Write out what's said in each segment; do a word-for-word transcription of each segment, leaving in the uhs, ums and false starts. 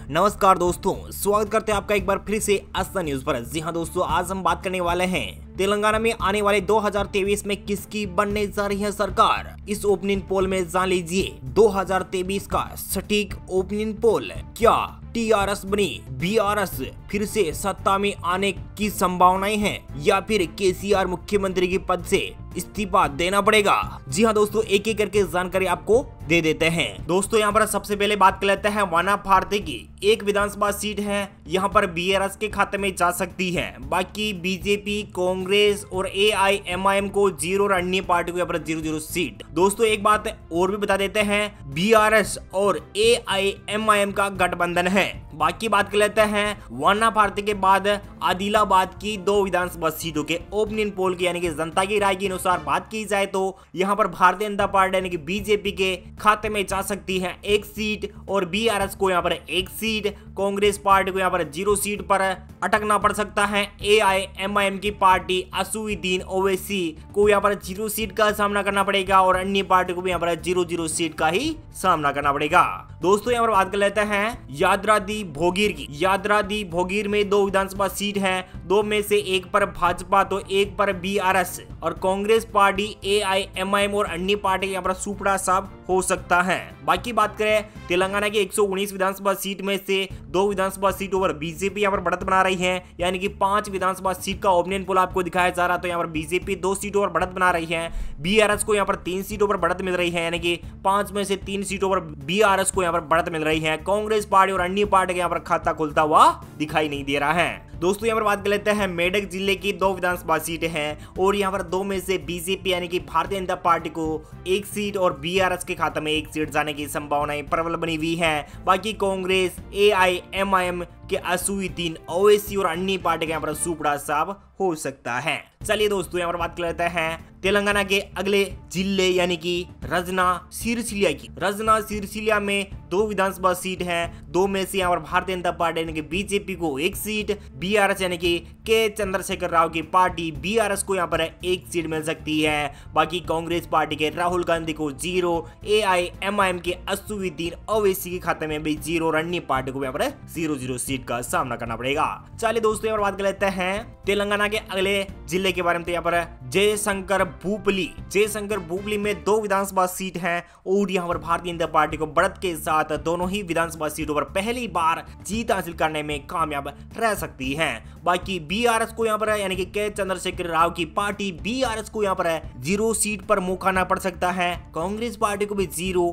नमस्कार दोस्तों, स्वागत करते हैं आपका एक बार फिर से आस्था न्यूज पर। जी हाँ दोस्तों, आज हम बात करने वाले हैं तेलंगाना में आने वाले दो हज़ार तेईस में किसकी बनने जा रही है सरकार। इस ओपिनियन पोल में जान लीजिए दो हज़ार तेईस का सटीक ओपिनियन पोल। क्या टीआरएस बनी बीआरएस फिर से सत्ता में आने की संभावनाएं हैं या फिर केसीआर मुख्यमंत्री के पद से इस्तीफा देना पड़ेगा। जी हाँ दोस्तों, एक एक करके जानकारी आपको दे देते हैं। दोस्तों यहाँ पर सबसे पहले बात कर लेते हैं वाना भारती की। एक विधानसभा सीट है, यहाँ पर बीआरएस के खाते में जा सकती है। बाकी बीजेपी, कांग्रेस और एआईएमआईएम को जीरो और अन्य पार्टी को यहाँ पर जीरो जीरो सीट। दोस्तों एक बात और भी बता देते हैं, बीआरएस और एआईएमआईएम का गठबंधन है। बाकी बात कर लेते हैं वाना भारती के बाद आदिलाबाद की दो विधानसभा सीटों के ओपिनियन पोल की यानी कि जनता की राय के अनुसार बात की जाए तो यहाँ पर भारतीय जनता पार्टी यानी कि बीजेपी के खाते में जा सकती है एक सीट और बीआरएस को यहाँ पर एक सीट। कांग्रेस पार्टी को यहाँ पर जीरो सीट पर अटकना पड़ सकता है। एआईएमआईएम की पार्टी असुद्दीन ओवैसी को यहाँ पर जीरो सीट का सामना करना पड़ेगा और अन्य पार्टी को भी यहाँ पर जीरो जीरो सीट का ही सामना करना पड़ेगा। दोस्तों यहाँ पर बात कर लेते हैं यादाद्री भोगीर की। यादाद्री भोगीर में दो विधानसभा सीट है, दो में से एक पर भाजपा तो एक पर बीआरएस और कांग्रेस पार्टी, एआईएमआईएम और अन्य पार्टी यहाँ पर सुपड़ा साहब हो सकता है। बाकी बात करें तेलंगाना की एक सौ उन्नीस विधानसभा सीट में से दो विधानसभा सीटों पर बीजेपी यहाँ पर बढ़त बना रही है, यानी कि पांच विधानसभा सीट का ओपिनियन पोल आपको दिखाया जा रहा है। तो यहाँ पर बीजेपी दो सीटों पर बढ़त बना रही है, बीआरएस को यहाँ पर तीन सीटों पर बढ़त मिल रही है, यानी कि पांच में से तीन सीटों पर बीआरएस को यहाँ पर बढ़त मिल रही है। कांग्रेस पार्टी और अन्य पार्टी के यहाँ पर खाता खुलता हुआ दिखाई नहीं दे रहा है। दोस्तों यहाँ पर बात कर लेते हैं मेडक जिले की दो विधानसभा सीटें हैं और यहाँ पर दो में से बीजेपी यानी कि भारतीय जनता पार्टी को एक सीट और बीआरएस के खाते में एक सीट जाने की संभावनाएं प्रबल बनी हुई है। बाकी कांग्रेस, एआईएमआईएम के असुद्दीन ओवैसी और अन्य पार्टी के यहाँ पर सुपड़ा साहब हो सकता है। चलिए दोस्तों यहाँ पर बात कर लेते हैं तेलंगाना के अगले जिले यानी कि रजना सिरसिलिया की। रजना सिरसिलिया में दो विधानसभा सीट है, दो में से यहाँ पर भारतीय जनता पार्टी यानी कि बीजेपी को एक सीट, बीआरएस यानी कि के चंद्रशेखर राव की पार्टी बीआरएस को यहाँ पर एक सीट मिल सकती है। बाकी कांग्रेस पार्टी के राहुल गांधी को जीरो, एआईएमआईएम के असुद्दीन ओवैसी के खाते में भी जीरो और अन्य पार्टी को यहाँ पर जीरो जीरो सीट का सामना करना पड़ेगा। चलिए दोस्तों यहाँ पर बात कर लेते हैं तेलंगाना के अगले जिले के बारे में। तो यहाँ पर जयशंकर भूपली जयशंकर भूपली में दो विधानसभा सीट हैं और यहाँ पर भारतीय जनता पार्टी को बढ़त के साथ दोनों ही विधानसभा सीटों पर पहली बार जीत हासिल करने में कामयाब रह सकती है। बाकी बीआरएस को यहाँ पर यानी कि के चंद्रशेखर राव की पार्टी बीआरएस को यहाँ पर जीरो सीट पर मुंह खाना पड़ सकता है। कांग्रेस पार्टी को भी जीरो,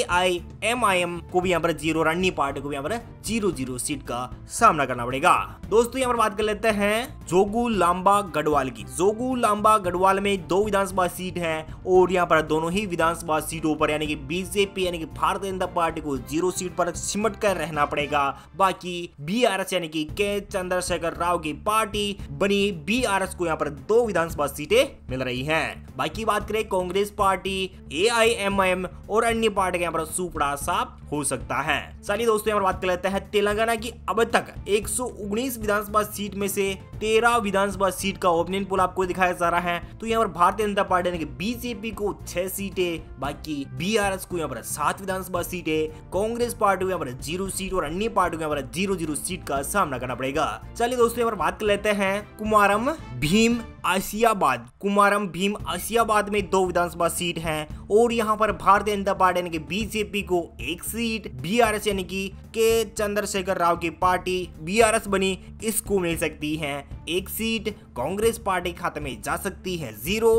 एआईएमआईएम को भी यहाँ पर जीरो और अन्य पार्टी को भी यहाँ पर जीरो जीरो सीट का सामना करना पड़ेगा। दोस्तों यहाँ पर बात कर लेते हैं जोगू लांबा गढ़वाल की। जोगू लांबा गढ़वाल में दो विधानसभा सीट है और यहाँ पर दोनों ही विधानसभा सीटों पर यानी कि बीजेपी यानी कि भारतीय जनता पार्टी को जीरो सीट पर सिमट कर रहना पड़ेगा। बाकी बीआरएस यानी कि के चंद्रशेखर राव की पार्टी बनी बीआरएस को यहाँ पर दो विधानसभा सीटें मिल रही हैं। बाकी बात करें कांग्रेस पार्टी, एआईएमआईएम और अन्य पार्टी के यहाँ पर सुपड़ा साफ हो सकता है। चलिए दोस्तों यहाँ पर बात कर लेते हैं तेलंगाना की अब तक एक सौ उन्नीस विधानसभा सीट में से तेरह विधानसभा सीट का ओपिनियन पोल आपको दिखाया जा रहा है। तो यहाँ पर भारतीय जनता पार्टी यानी कि बीजेपी को छह सीटें, बाकी बीआरएस को यहाँ पर सात विधानसभा सीटें, कांग्रेस पार्टी को यहाँ पर जीरो सीट और अन्य पार्टी को यहाँ पर जीरो जीरो सीट का सामना करना पड़ेगा। चलिए दोस्तों यहाँ पर बात कर लेते हैं कुमारम भीम आसियाबाद। कुमारम भीम आसियाबाद में दो विधानसभा सीट हैं और यहाँ पर भारतीय जनता पार्टी यानी कि बीजेपी को एक सीट, बीआरएस यानी कि के चंद्रशेखर राव की पार्टी बीआरएस बनी इसको मिल सकती है एक सीट। कांग्रेस पार्टी खाते में जा सकती है जीरो,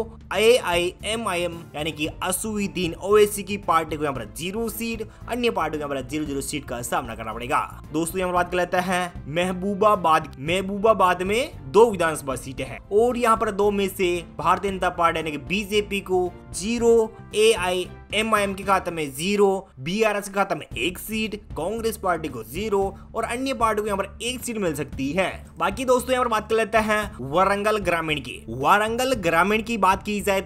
एआईएमआईएम यानी कि असुद्दीन ओवैसी की पार्टी को यहाँ पर जीरो सीट, अन्य पार्टी को यहाँ पर जीरो जीरो सीट का सामना करना पड़ेगा। दोस्तों यहाँ पर बात कर लेते हैं महबूबाबाद। महबूबाबाद में दो विधानसभा सीटें हैं और यहाँ पर दो में से भारतीय जनता पार्टी यानी कि बीजेपी को जीरो, एआईएमआईएम के खाते में जीरो, बीआरएस के खाते में एक सीट, कांग्रेस पार्टी को जीरो और अन्य पार्टी को यहाँ पर एक सीट मिल सकती है। बाकी दोस्तों यहाँ पर बात कर लेते हैं वारंगल ग्रामीण की। वारंगल ग्रामीण की बात की जाए तो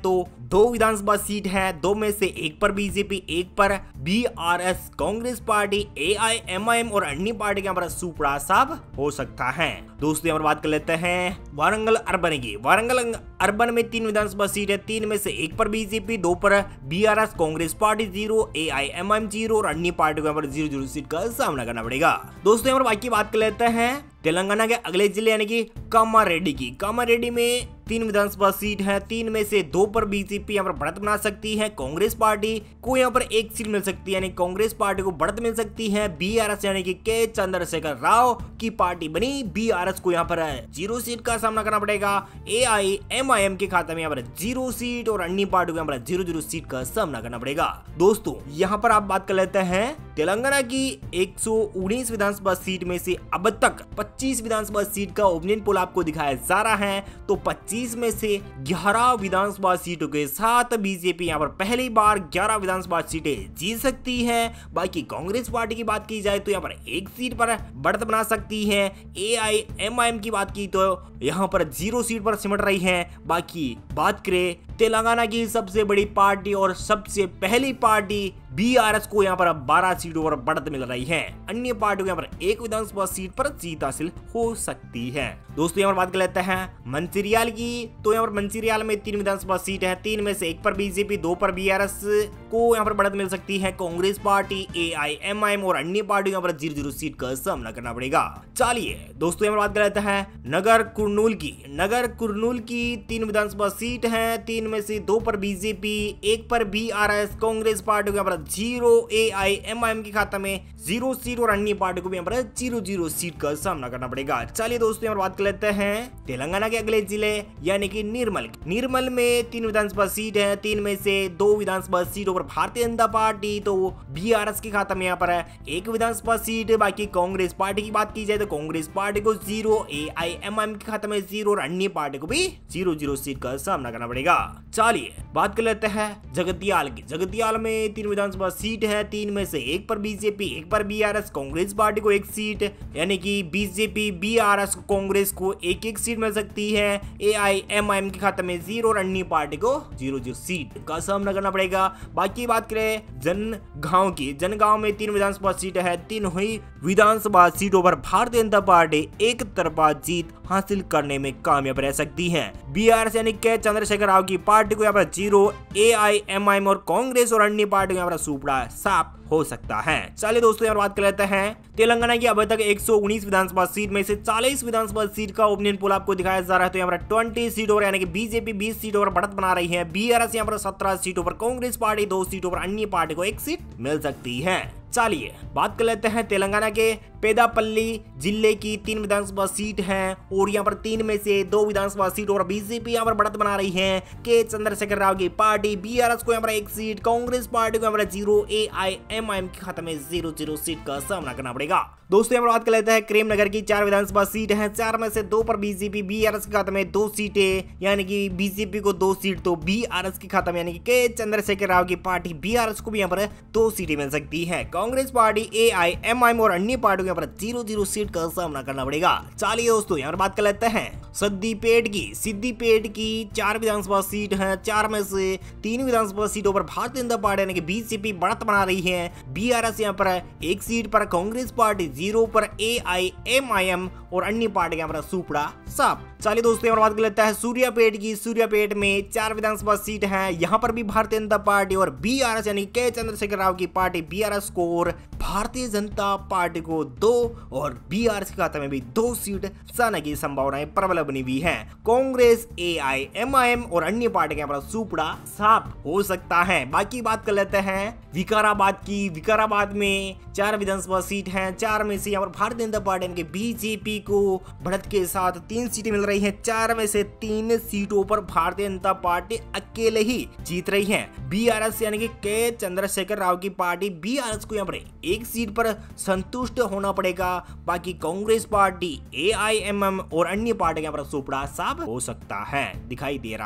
दो विधानसभा सीट है, दो में से एक पर बीजेपी, एक पर बीआरएस, कांग्रेस पार्टी, एआईएमआईएम और अन्य पार्टी के यहाँ पर सुपड़ा साहब हो सकता है। दोस्तों यहाँ पर बात कर लेते हैं वारंगल अर्बन की। वारंगल अर्बन में तीन विधानसभा सीट है, तीन में से एक पर बीजेपी, दो पर BRS, Congress party zero, AIMIM zero और अन्य पार्टी को यहाँ पर जीरो जीरो सीट का सामना करना पड़ेगा। दोस्तों यहाँ पर बाकी बात कर लेते हैं तेलंगाना के अगले जिले यानी कि कामारेड्डी की। कामारेड्डी में तीन विधानसभा सीट है, तीन में से दो पर बीजेपी यहाँ पर बढ़त बना सकती है, कांग्रेस पार्टी को यहाँ पर एक सीट मिल सकती है यानी कांग्रेस पार्टी को बढ़त मिल सकती है। बीआरएस यानी कि के चंद्रशेखर राव की पार्टी बनी, बीआरएस को यहाँ पर जीरो सीट का सामना करना पड़ेगा। एआईएमआईएम के खाते में यहाँ पर जीरो सीट और अन्य पार्टी को यहाँ पर जीरो जीरो सीट का सामना करना पड़ेगा। दोस्तों यहाँ पर आप बात कर लेते हैं तेलंगाना की एक सौ उन्नीस विधानसभा सीट में से अब तक पच्चीस विधानसभा सीट का ओपिनियन पोल आपको दिखाया जा रहा है, तो पच्चीस में से ग्यारह विधानसभा सीटों के साथ बीजेपी यहाँ पर पहली बार ग्यारह विधानसभा सीटें जीत सकती है। बाकी कांग्रेस पार्टी की बात की जाए तो यहाँ पर एक सीट पर बढ़त बना सकती है। एआईएमआईएम की बात की तो यहाँ पर जीरो सीट पर सिमट रही है। बाकी बात करें तेलंगाना की सबसे बड़ी पार्टी और सबसे पहली पार्टी बीआरएस को यहाँ पर बारह सीटों पर बढ़त मिल रही है, अन्य पार्टी को यहाँ पर एक विधानसभा सीट पर जीत हासिल हो सकती है। दोस्तों यहाँ पर बात कर लेते हैं मंचिरियाल की। तो यहाँ पर मंचिरियाल में तीन विधानसभा सीट है, तीन में से एक पर बीजेपी, दो पर बीआरएस को यहाँ पर बढ़त मिल सकती है। कांग्रेस पार्टी, एआईएमआईएम और अन्य पार्टी यहाँ पर जीरो जीरो सीट का सामना करना पड़ेगा। चलिए दोस्तों यहाँ पर बात कर लेते हैं नगर कुरनूल की। नगर कुरनूल की तीन विधानसभा सीट है, तीन में से दो पर बीजेपी, एक पर बीआरएस, कांग्रेस पार्टी को यहाँ पर जीरो, एआईएमआईएम के खाते में जीरो सीट और अन्य पार्टी को भी यहाँ पर जीरो जीरो सीट का सामना करना पड़ेगा। चलिए दोस्तों यहाँ पर बात कर लेते हैं तेलंगाना के अगले जिले यानी कि निर्मल। निर्मल में तीन विधानसभा सीट है, तीन में से दो विधानसभा सीटों पर भारतीय जनता पार्टी, तो बीआरएस के खाते में यहाँ पर एक विधानसभा सीट। बाकी कांग्रेस पार्टी की बात की जाए तो कांग्रेस पार्टी को जीरो, एआईएमआईएम के खाते में जीरो और अन्य पार्टी को भी जीरो जीरो सीट का सामना करना पड़ेगा। चलिए बात कर लेते हैं जगतियाल की। जगतियाल में तीन विधानसभा सीट है, तीन में से एक पर बीजेपी, एक पर बीआरएस, कांग्रेस पार्टी को एक सीट यानी कि बीजेपी, बीआरएस, कांग्रेस को एक एक सीट मिल सकती है। एआईएमआईएम के खाते में जीरो और अन्य पार्टी को जीरो जीरो सीट का सामना करना पड़ेगा। बाकी बात करें जनगांव की। जनगांव में तीन विधानसभा सीट है, तीन हुई विधानसभा सीटों पर भारतीय जनता पार्टी एक तरफा जीत हासिल करने में कामयाब रह सकती है। बीआरएस यानी के चंद्रशेखर राव की पार्टी को यहाँ पर जीरो, एआईएमआईएम और कांग्रेस और अन्य पार्टी को यहाँ पर सुपड़ा साफ हो सकता है। चलिए दोस्तों यहाँ बात कर लेते हैं तेलंगाना की अब तक एक सौ उन्नीस विधानसभा सीट में से चालीस विधानसभा सीट का ओपिनियन पोल आपको दिखाया जा रहा है। तो यहाँ पर बीस सीटों पर यानी कि बीजेपी बीस सीटों पर बढ़त बना रही है। बीआरएस यहाँ पर सत्रह सीटों पर, कांग्रेस पार्टी दो सीटों पर, अन्य पार्टी को एक सीट मिल सकती है। चलिए बात कर लेते हैं तेलंगाना के पेदापल्ली जिले की तीन विधानसभा सीट है और यहाँ पर तीन में से दो विधानसभा सीट और बीजेपी यहाँ पर बढ़त बना रही है। के चंद्रशेखर राव की पार्टी, बीआरएस को यहाँ पर एक सीट, कांग्रेस पार्टी को यहाँ पर जीरो, एआईएमआईएम के खाते में जीरो जीरो सीट का सामना करना पड़ेगा। दोस्तों यहाँ पर बात कर लेते हैं करीमनगर की। चार विधानसभा सीट है, चार में से दो पर बीजेपी, बीआरएस के खाते में दो सीटें यानी कि बीजेपी को दो सीट, तो बीआरएस के खाते में यानी कि के चंद्रशेखर राव की पार्टी, बीआरएस को भी यहाँ पर दो सीटें मिल सकती है। कांग्रेस पार्टी, एआईएमआईएम और अन्य पार्टी को यहाँ पर जीरो जीरो सीट का सामना करना पड़ेगा। चलिए दोस्तों यहाँ पर बात कर लेते हैं सिद्दीपेट की। सिद्दीपेट की चार विधानसभा सीट है, चार में से तीन विधानसभा सीटों पर भारतीय जनता पार्टी यानी कि बीजेपी बढ़त बना रही है। बीआरएस यहाँ पर एक सीट पर, कांग्रेस पार्टी जीरो पर, एआईएमआईएम और अन्य पार्टी यहाँ पर सुपड़ा साफ। चलिए दोस्तों यहाँ पर बात कर लेते हैं सूर्यापेट की। सूर्यापेट में चार विधानसभा सीट है, यहाँ पर भी भारतीय जनता पार्टी और बीआरएस यानी के चंद्रशेखर राव की पार्टी, बीआरएस को और भारतीय जनता पार्टी को दो और बीआरएस के खाते में भी दो सीट जाने की संभावनाएं प्रबल बनी हुई है। कांग्रेस, एआईएमआईएम और अन्य पार्टी के यहाँ पर सुपड़ा साफ हो सकता है। बाकी बात कर लेते हैं विकाराबाद की। विकाराबाद में चार विधानसभा सीट हैं, चार में से यहाँ पर भारतीय जनता पार्टी यानी कि बीजेपी को बढ़त के साथ तीन सीटें मिल रही हैं। चार में से तीन सीटों पर भारतीय जनता पार्टी अकेले ही जीत रही है। बीआरएस यानी कि के चंद्रशेखर राव की पार्टी, बीआरएस को यहाँ पर एक सीट पर संतुष्ट होना पड़ेगा। बाकी कांग्रेस पार्टी, एआईएमआईएम और अन्य पार्टी यहाँ पर सुपड़ा साफ हो सकता है, दिखाई दे रहा है।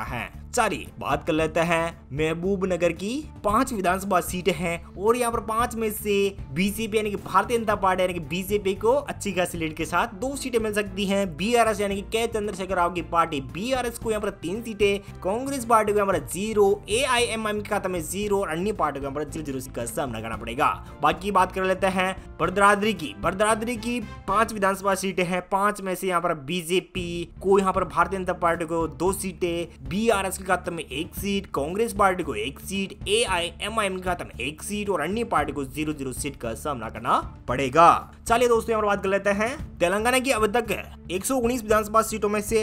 चलिए बात कर लेते हैं महबूब नगर की पांच विधानसभा सीटें हैं और यहाँ पर पांच में से बीजेपी यानी कि भारतीय जनता पार्टी यानी कि बीजेपी को अच्छी खासी लीड के साथ दो सीटें मिल सकती हैं। बीआरएस यानी कि के चंद्रशेखर राव की पार्टी बीआरएस को यहाँ पर तीन सीटें, कांग्रेस पार्टी को यहाँ पर जीरो, एआईएमआईएम के खाते में जीरो और अन्य पार्टी को यहाँ पर जीरो जीरो का सामना करना पड़ेगा। बाकी बात कर लेते हैं बड़दरादरी की बड़दरादरी की पांच विधानसभा सीटें हैं। पांच में से यहाँ पर बीजेपी को यहाँ पर भारतीय जनता पार्टी को दो सीटें, बीआरएस के खाते में एक सीट, कांग्रेस पार्टी को एक सीट, एआईएमआईएम के खाते में एक सीट और अन्य पार्टी को जीरो जीरो सीट का सामना करना पड़ेगा। चलिए दोस्तों यहाँ पर बात कर लेते हैं तेलंगाना की अब तक एक सौ उन्नीस विधानसभा सीटों में से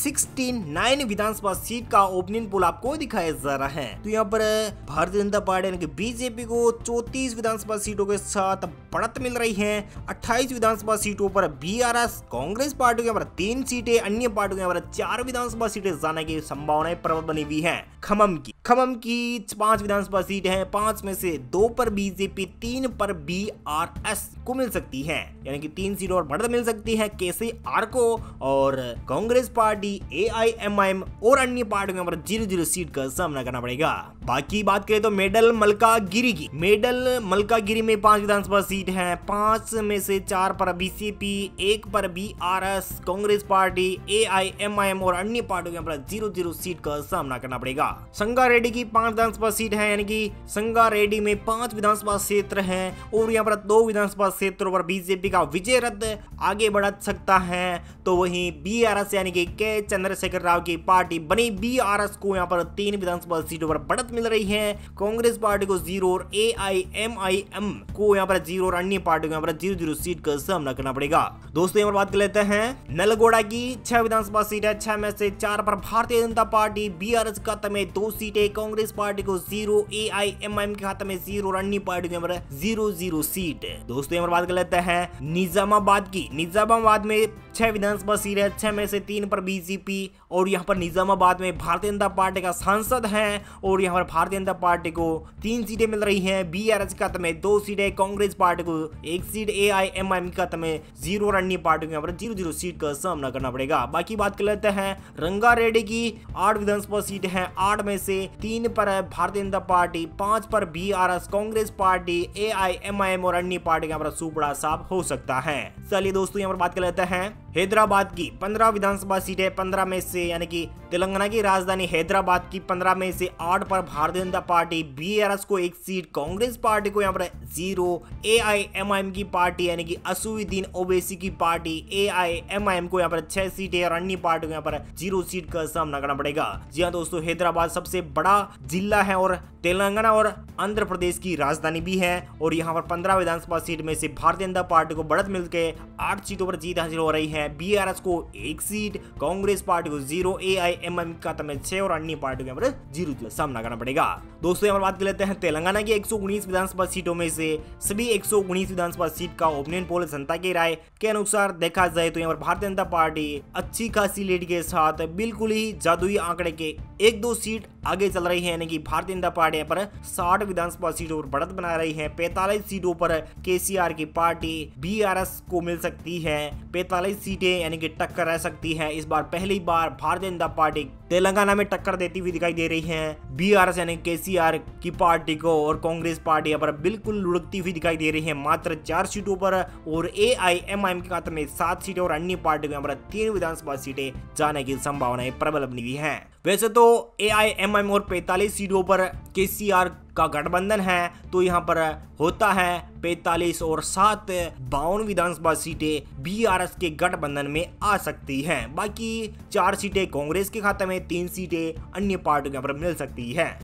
उनहत्तर विधानसभा सीट का ओपनिंग पोल आपको दिखाया जा रहा है। तो यहाँ पर भारतीय जनता पार्टी यानी कि बीजेपी को चौंतीस विधानसभा सीटों के साथ बढ़त मिल रही है। अट्ठाईस विधानसभा सीटों पर बीआरएस, कांग्रेस पार्टी के यहाँ पर तीन सीटें, अन्य पार्टी के यहाँ पर चार विधानसभा सीटें जाने की संभावनाएं प्रबल बनी हुई है। खम्मम की खम्मम की पांच विधानसभा सीटें हैं। पांच में से दो पर बीजेपी, तीन पर बीआरएस को मिल सकती है, यानी कि तीन सीटों और बढ़त मिल सकती है केसीआर को और कांग्रेस पार्टी, एआईएमआईएम और अन्य पार्टियों पर जीरो जीरो सीट का सामना करना पड़ेगा। बाकी बात करें तो मेडल मलकागिरी की मेडल मलकागिरी में पांच विधानसभा सीट हैं। पांच में से चार पर बीजेपी, एक पर बीआरएस, कांग्रेस पार्टी, एआईएमआईएम और अन्य पार्टियों पर जीरो जीरो सीट का सामना करना पड़ेगा। संगारेड्डी की पांच विधानसभा सीट है, यानी कि संगारेड्डी में पांच विधानसभा क्षेत्र हैं और यहाँ पर दो विधानसभा क्षेत्रों पर बीजेपी का विजय रथ आगे बढ़ सकता है। तो वहीं बीआरएस यानी कि के चंद्रशेखर राव की पार्टी बनी बीआरएस को यहाँ पर तीन विधानसभा सीटों पर बढ़त मिल रही है। कांग्रेस पार्टी को जीरो और एआईएमआईएम को यहाँ पर जीरो और अन्य पार्टी को यहाँ पर जीरो जीरो सीट का सामना करना पड़ेगा। दोस्तों यहाँ पर बात कर लेते हैं नलगोड़ा की छह विधानसभा सीट है। छह में से चार पर भारतीय जनता पार्टी, बीआरएस के खाते में दो सीटें, कांग्रेस पार्टी को जीरो, एआईएमआईएम के खाते में जीरो और अन्य पार्टी के यहाँ पर जीरो जीरो सीट। दोस्तों यहाँ पर बात कर लेते हैं निजामाबाद की निजामाबाद में छह विधानसभा सीट है। छह में से तीन पर बीजेपी और यहाँ पर निजामाबाद में भारतीय जनता पार्टी का सांसद है और यहाँ पर भारतीय जनता पार्टी को तीन सीटें मिल रही हैं। बीआरएस के खाते में दो सीटें, कांग्रेस पार्टी को एक सीट, एआईएमआईएम के खाते में जीरो और अन्य पार्टी को यहाँ पर जीरो जीरो सीट का सामना करना पड़ेगा। बाकी बात कर लेते हैं रंगारेड्डी की आठ विधानसभा सीट है। आठ में से तीन पर है भारतीय जनता पार्टी, पांच पर बीआरएस, कांग्रेस पार्टी, एआईएमआईएम और अन्य पार्टी का सुपड़ा साफ हो सकता है। चलिए दोस्तों यहाँ पर बात कर लेते हैं हैदराबाद की पंद्रह विधानसभा सीटें। पंद्रह में से यानी कि तेलंगाना की राजधानी हैदराबाद की पंद्रह में से आठ पर भारतीय जनता पार्टी, बीआरएस को एक सीट, कांग्रेस पार्टी को यहाँ पर जीरो, एआईएमआईएम की पार्टी यानी कि असुद्दीन ओवैसी की पार्टी, एआईएमआईएम को यहाँ पर छह सीटें और अन्य पार्टी को यहाँ पर जीरो सीट का सामना करना पड़ेगा। जी हाँ दोस्तों, हैदराबाद सबसे बड़ा जिला है और तेलंगाना और आंध्र प्रदेश की राजधानी भी है और यहाँ पर पंद्रह विधानसभा सीट में से भारतीय जनता पार्टी को बढ़त मिलकर आठ सीटों पर जीत हासिल हो रही है। बीआरएस को एक सीट, कांग्रेस पार्टी को जीरो, एआईएमआईएम का तमें छह और अन्य पार्टियों के यहाँ जीरो का सामना करना पड़ेगा। दोस्तों यहाँ पर बात कर लेते हैं तेलंगाना की एक सौ उन्नीस विधानसभा सीटों में से सभी एक सौ उन्नीस विधानसभा सीट का ओपिनियन पोल जनता की राय के अनुसार देखा जाए तो यहाँ पर भारतीय जनता पार्टी अच्छी खासी लीड के साथ बिल्कुल ही जादुई आंकड़े के एक दो सीट आगे चल रही है, यानी कि भारतीय जनता पार्टी पर साठ विधानसभा सीटों पर बढ़त बना रही है। पैंतालीस सीटों पर केसीआर की पार्टी बीआरएस को मिल सकती है। पैंतालीस सीटें यानी कि टक्कर रह सकती है। इस बार पहली बार भारतीय जनता पार्टी तेलंगाना में टक्कर देती हुई दिखाई दे रही है बीआरएस यानी केसीआर की पार्टी को, और कांग्रेस पार्टी यहाँ पर बिल्कुल लुढ़कती हुई दिखाई दे रही है मात्र चार सीटों पर, और एआईएमआईएम के खाते में सात सीटें और अन्य पार्टी को यहाँ पर तीन विधानसभा सीटें जाने की संभावनाएं प्रबल बनी हुई है। वैसे तो एआईएमआईएम और पैंतालीस सीटों पर केसीआर का गठबंधन है, तो यहाँ पर होता है पैंतालीस और सात बावन विधानसभा सीटें बीआरएस के गठबंधन में आ सकती हैं। बाकी चार सीटें कांग्रेस के खाते में, तीन सीटें अन्य पार्टियों पर मिल सकती है।